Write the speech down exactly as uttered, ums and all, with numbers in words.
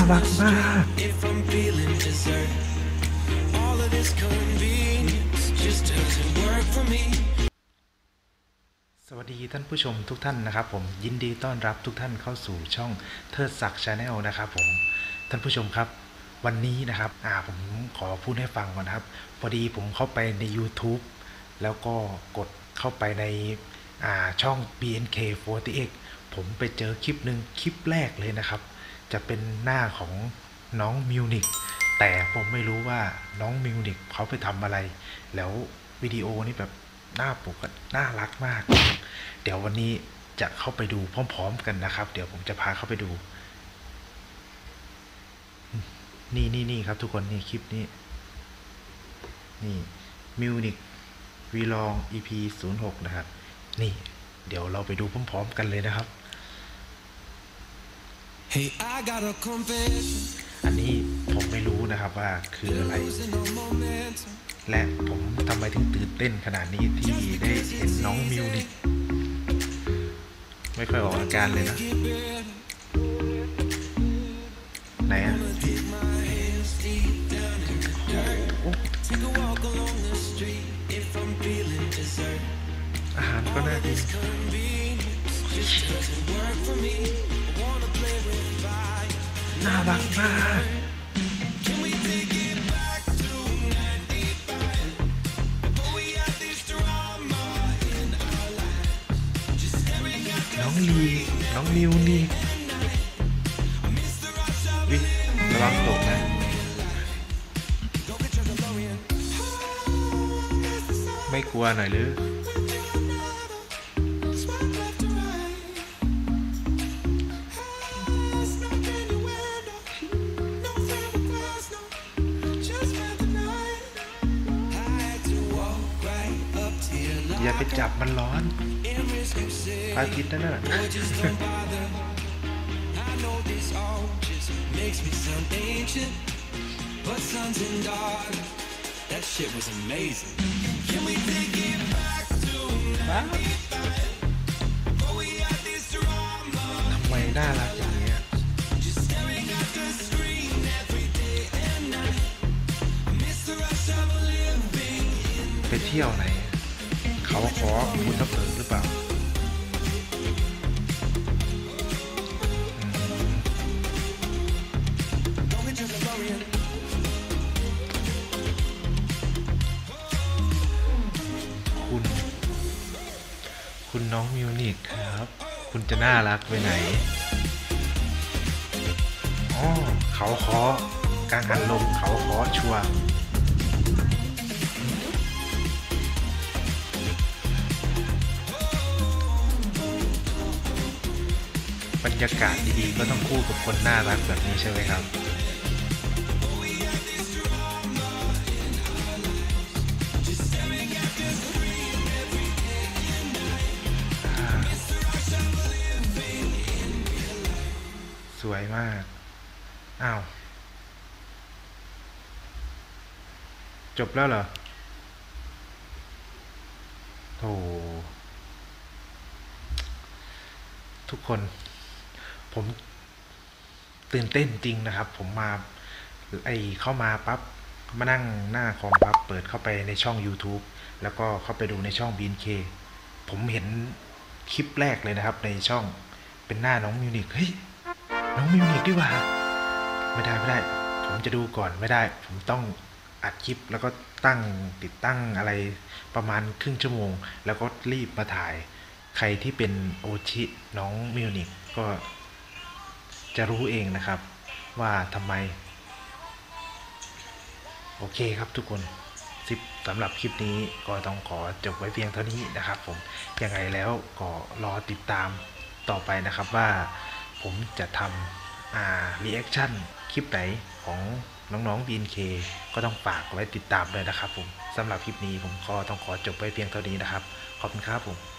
รักมากสวัสดีท่านผู้ชมทุกท่านนะครับผมยินดีต้อนรับทุกท่านเข้าสู่ช่องเทิดศักดิ์ชาแนลนะครับผมท่านผู้ชมครับวันนี้นะครับอ่าผมขอพูดให้ฟังก่อนนะครับพอดีผมเข้าไปใน YouTube แล้วก็กดเข้าไปในอ่าช่อง บี เอ็น เค สี่สิบเอ็ด ผมไปเจอคลิปหนึ่งคลิปแรกเลยนะครับจะเป็นหน้าของน้องมิวนิกแต่ผมไม่รู้ว่าน้องมิวนิกเขาไปทำอะไรแล้ววิดีโอนี่แบบหน้าปกน่ารักมากเดี๋ยววันนี้จะเข้าไปดูพร้อมๆกันนะครับเดี๋ยวผมจะพาเข้าไปดูนี่นี่นี่ครับทุกคนนี่คลิปนี้นี่มิวนิกวีลอง อี พี ศูนย์หกนะครับนี่เดี๋ยวเราไปดูพร้อมๆกันเลยนะครับ Hey, I got a confession อันนี้ผมไม่รู้นะครับว่าคืออะไรและผมทำไมถึงตื่นเต้นขนาดนี้ที่ได้เห็นน้องมิวนิกไม่ค่อยออกอาการเลยนะไหนอ่ะอาหารก็น่ากินน่ารักมากน้องลีน้องมิวนี่วิระวังตกนะไม่กลัวหน่อยหรืออย่าไปจับมันร้อนพระอาทิตย์นั่นน่ะทำไมน่ารักอย่างนี้ไปเที่ยวไหนเขาขอคุณทับเบิกหรือเปล่าคุณคุณน้องมิวนิกครับคุณจะน่ารักไปไหนอ๋อเขาขอกลางหันลมเขาขอชัวร์บรรยากาศดีๆก็ต้องคู่กับคนน่ารักแบบนี้ใช่ไหมครับสวยมากอ้าวจบแล้วเหรอโธ่ทุกคนผมตื่นเต้นจริงนะครับผมมาไอเข้ามาปั๊บมานั่งหน้าคอมปั๊บเปิดเข้าไปในช่อง YouTube แล้วก็เข้าไปดูในช่อง บี เอ็น เค ผมเห็นคลิปแรกเลยนะครับในช่องเป็นหน้าน้องมิวนิกเฮ้ยน้องมิวนิกดีกว่าไม่ได้ไม่ได้ผมจะดูก่อนไม่ได้ผมต้องอัดคลิปแล้วก็ตั้งติดตั้งอะไรประมาณครึ่งชั่วโมงแล้วก็รีบมาถ่ายใครที่เป็นโอชิน้องมิวนิกก็จะรู้เองนะครับว่าทำไมโอเคครับทุกคนสำหรับคลิปนี้ก็ต้องขอจบไว้เพียงเท่านี้นะครับผมยังไงแล้วก็รอติดตามต่อไปนะครับว่าผมจะทำอ่ารีแอคชั่นคลิปไหนของน้องๆ บี เอ็น เค ก็ต้องฝากไว้ติดตามด้วยนะครับผมสำหรับคลิปนี้ผมก็ต้องขอจบไว้เพียงเท่านี้นะครับขอบคุณครับผม